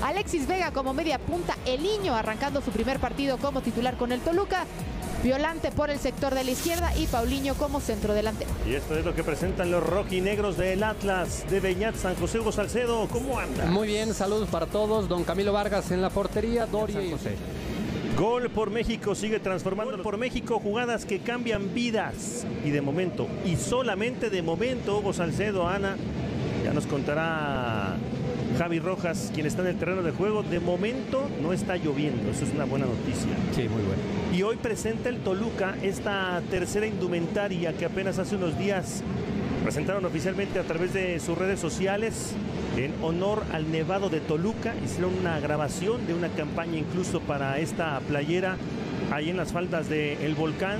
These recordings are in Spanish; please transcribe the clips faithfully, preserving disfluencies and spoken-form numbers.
Alexis Vega como media punta, Eliño arrancando su primer partido como titular con el Toluca, Violante por el sector de la izquierda y Paulinho como centro delantero. Y esto es lo que presentan los rojinegros del Atlas de Beñat San José. Hugo Salcedo, ¿cómo anda? Muy bien, saludos para todos. Don Camilo Vargas en la portería, Doria y José. Gol por México, sigue transformando Gol por México, jugadas que cambian vidas. Y de momento, y solamente de momento, Hugo Salcedo, Ana, ya nos contará Javi Rojas, quien está en el terreno de juego. De momento no está lloviendo, eso es una buena noticia. Sí, muy bueno. Y hoy presenta el Toluca esta tercera indumentaria que apenas hace unos días presentaron oficialmente a través de sus redes sociales en honor al Nevado de Toluca. Hicieron una grabación de una campaña incluso para esta playera ahí en las faldas del volcán.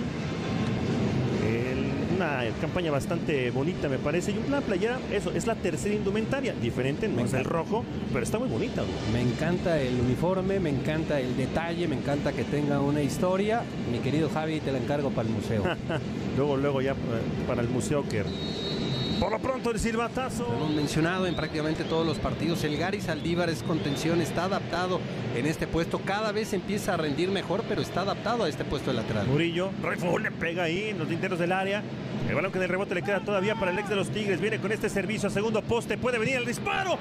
El, una campaña bastante bonita, me parece. Y una playera, eso, es la tercera indumentaria. Diferente, no es el rojo, pero está muy bonita. ¿No? Me encanta el uniforme, me encanta el detalle, me encanta que tenga una historia. Mi querido Javi, te la encargo para el museo. luego, luego ya para el museo que... Por lo pronto el silbatazo. Lo hemos mencionado en prácticamente todos los partidos. El Gary Saldívar es contención, está adaptado en este puesto. Cada vez empieza a rendir mejor, pero está adaptado a este puesto de lateral. Murillo, Raiful le pega ahí en los linderos del área. El balón que en el rebote le queda todavía para el ex de los Tigres. Viene con este servicio a segundo poste. Puede venir el disparo.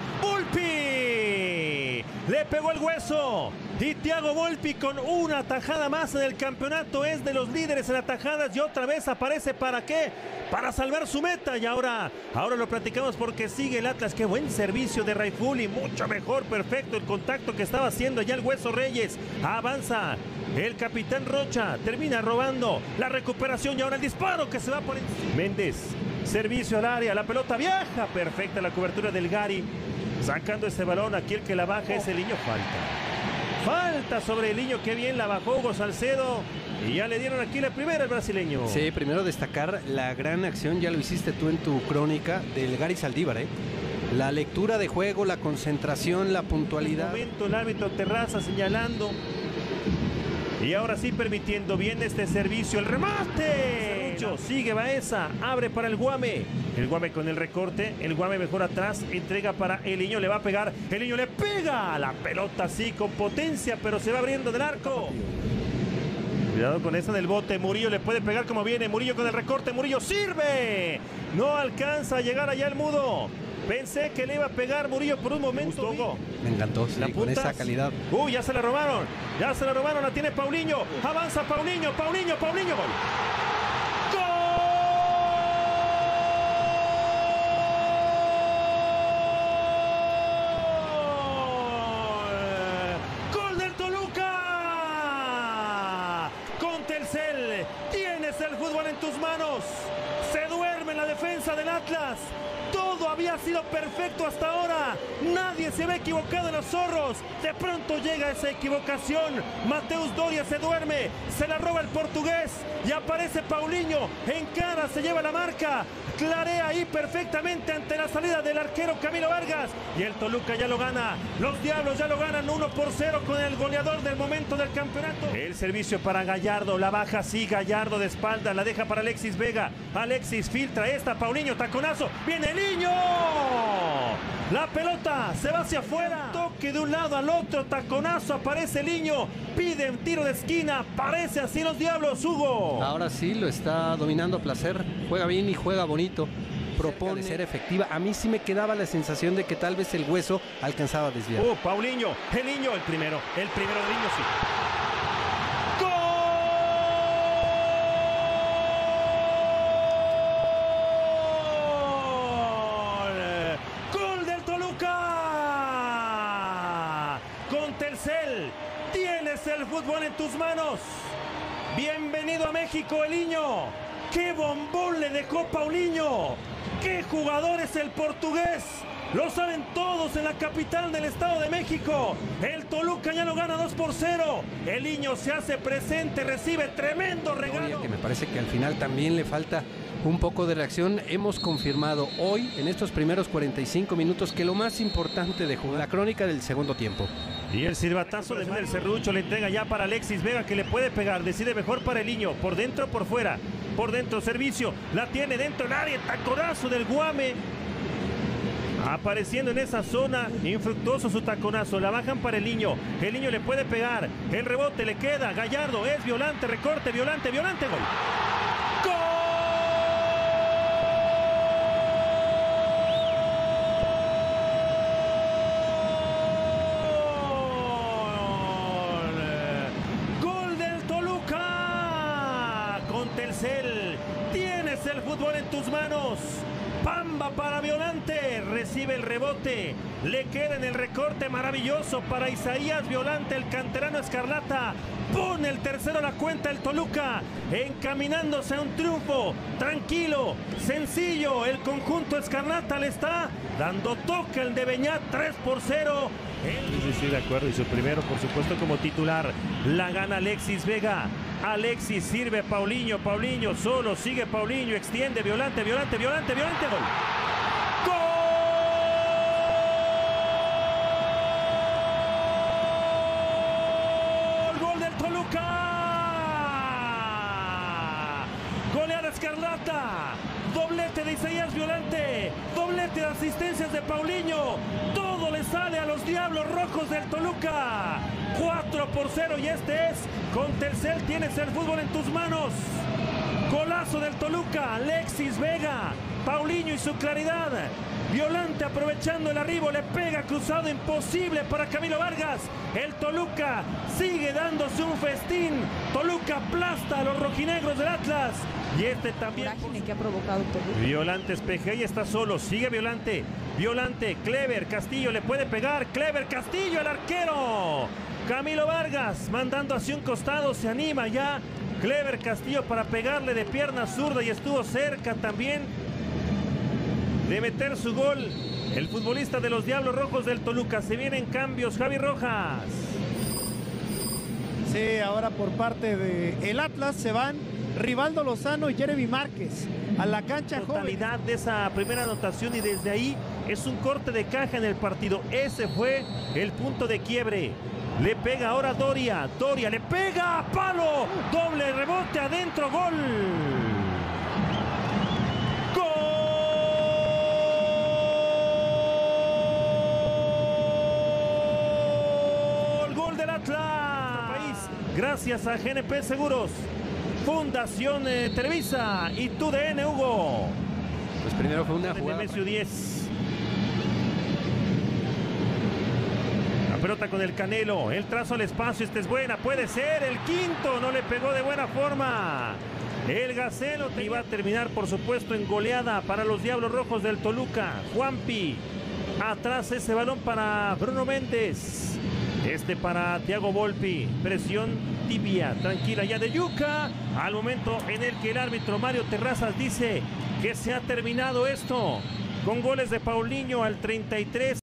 ¡Volpi! Le pegó el hueso. Y Thiago Volpi con una tajada más en el campeonato. Es de los líderes en atajadas. Y otra vez aparece. ¿Para qué? Para salvar su meta. Y ahora, ahora lo platicamos porque sigue el Atlas. Qué buen servicio de Raiful. Y mucho mejor. Perfecto el contacto que estaba haciendo ya el Hueso Reyes. Avanza el capitán Rocha. Termina robando la recuperación. Y ahora el disparo que se va por encima. Méndez. Servicio al área. La pelota viaja. Perfecta la cobertura del Gary. Sacando este balón. Aquí el que la baja es Eliño. Falta. Falta sobre Eliño. Qué bien la bajó Hugo Salcedo. Y ya le dieron aquí la primera al brasileño. Sí, primero destacar la gran acción. Ya lo hiciste tú en tu crónica del Gary Saldívar, ¿eh? La lectura de juego, la concentración, la puntualidad. En momento el árbitro Terraza señalando. Y ahora sí permitiendo bien este servicio. El remate. Sigue Baeza. Abre para el Guame. El Guame con el recorte. El Guame mejor atrás. Entrega para Eliño. Le va a pegar. Eliño le pega. La pelota sí con potencia, pero se va abriendo del arco. Cuidado con esa del bote. Murillo le puede pegar como viene. Murillo con el recorte. Murillo sirve. No alcanza a llegar allá el Mudo. Pensé que le iba a pegar Murillo por un momento. Me encantó, sí, con esa calidad. Uy, ya se la robaron. Ya se la robaron. La tiene Paulinho. Avanza Paulinho. Paulinho. Paulinho. Gol. Tienes el fútbol en tus manos. Se duerme en la defensa del Atlas. Todo había sido perfecto hasta ahora. Nadie se había equivocado en los zorros. De pronto llega esa equivocación. Mateus Doria se duerme. Se la roba el portugués. Y aparece Paulinho. En cara se lleva la marca. Clarea ahí perfectamente ante la salida del arquero Camilo Vargas. Y el Toluca ya lo gana. Los Diablos ya lo ganan uno por cero con el goleador del momento del campeonato. El servicio para Gallardo. La baja sí, Gallardo de espalda. La deja para Alexis Vega. Alexis filtra esta. Paulinho, taconazo. Viene Eliño. La pelota se va hacia afuera. Toque de un lado al otro. Taconazo. Aparece Eliño. Pide un tiro de esquina. Parece así los Diablos, Hugo. Ahora sí lo está dominando a placer. Juega bien y juega bonito. Propone ser efectiva. A mí sí me quedaba la sensación de que tal vez el Hueso alcanzaba a desviar. Oh, Paulinho, el niño, el primero, el primero del niño, sí. ¡Gol! ¡Gol del Toluca! Con Telcel, tienes el fútbol en tus manos. Bienvenido a México, el niño. ¡Qué bombón le dejó Paulinho! ¡Qué jugador es el portugués! Lo saben todos en la capital del Estado de México. El Toluca ya lo gana dos por cero. El niño se hace presente, recibe tremendo regalo. Que me parece que al final también le falta un poco de reacción. Hemos confirmado hoy, en estos primeros cuarenta y cinco minutos, que lo más importante de jugar, la crónica del segundo tiempo. Y el silbatazo de el Serrucho le entrega ya para Alexis Vega, que le puede pegar. Decide mejor para el niño, por dentro o por fuera. Por dentro, servicio, la tiene dentro del área, taconazo del Guame. Apareciendo en esa zona, infructuoso su taconazo, la bajan para el niño, el niño le puede pegar, el rebote le queda, Gallardo es Violante, recorte, Violante, Violante, gol. Gol del Toluca, con Telcel, tienes el fútbol en tus manos. Pamba para Violante, recibe el rebote, le queda en el recorte maravilloso para Isaías Violante, el canterano escarlata, pone el tercero a la cuenta el Toluca, encaminándose a un triunfo, tranquilo, sencillo, el conjunto escarlata le está dando toque al de Beñat, tres por cero. Sí, sí, sí, de acuerdo, y su primero, por supuesto, como titular, la gana Alexis Vega. Alexis sirve Paulinho, Paulinho solo, sigue Paulinho, extiende, Violante, Violante, Violante, Violante, gol. ¡Gol! ¡Gol del Toluca! Goleada escarlata, doblete de Isaías Violante, doblete de asistencias de Paulinho, todo le sale a los Diablos Rojos del Toluca. cuatro por cero y este es, con Telcel tienes el fútbol en tus manos. Golazo del Toluca, Alexis Vega, Paulinho y su claridad. Violante aprovechando el arribo, le pega cruzado, imposible para Camilo Vargas. El Toluca sigue dándose un festín. Toluca aplasta a los rojinegros del Atlas. Y este también. Que ha provocado Toluca. Violante espejea y está solo, sigue Violante. Violante, Clever, Castillo le puede pegar. Clever, Castillo, el arquero. Camilo Vargas mandando hacia un costado, se anima ya Clever Castillo para pegarle de pierna zurda y estuvo cerca también de meter su gol el futbolista de los Diablos Rojos del Toluca. Se vienen cambios, Javi Rojas. Sí, ahora por parte del Atlas se van Rivaldo Lozano y Jeremy Márquez a la cancha. Totalidad joven de esa primera anotación y desde ahí es un corte de caja en el partido. Ese fue el punto de quiebre. Le pega ahora Doria, Doria le pega, palo, doble rebote adentro, gol. Gol, gol del Atlas. País, gracias a G N P Seguros, Fundación eh, Televisa y T U D N, Hugo. Pues primero fue una jugada. Nemesio diez. Pelota con el Canelo, el trazo al espacio, esta es buena, puede ser el quinto, no le pegó de buena forma. El Gacelo iba a terminar, por supuesto, en goleada para los Diablos Rojos del Toluca. Juanpi, atrás ese balón para Bruno Méndez, este para Thiago Volpi, presión tibia, tranquila ya de Yuca, al momento en el que el árbitro Mario Terrazas dice que se ha terminado esto, con goles de Paulinho al treinta y tres.